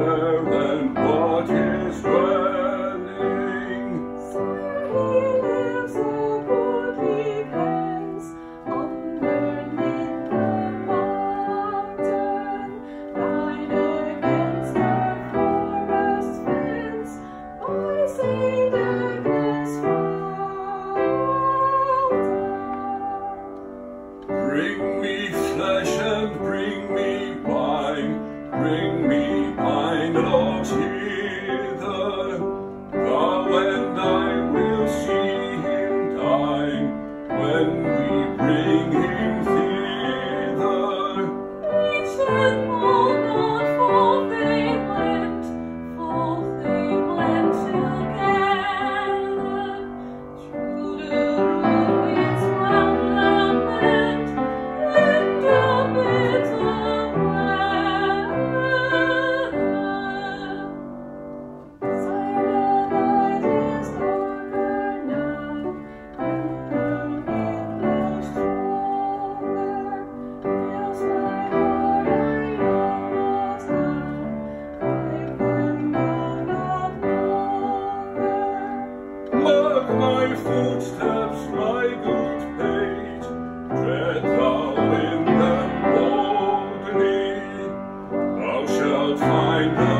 where and what is dwelling. Where he lives it would depends, underneath the mountain, right against the forest fence, by St. Agnes Fountain. Bring me flesh and bring me wine, bring me pine, Lord, hither. Thou and I will see him dine, when we bring him thither. Each and all not forth they went together. Through the ruins round lament, and a bitter weather. Sire, the night is darker now, and the wind blows stronger. Fills my heart, I know not how, I can bear not longer. Mark my footsteps, my good page, tread thou in them boldly. Thou shalt find the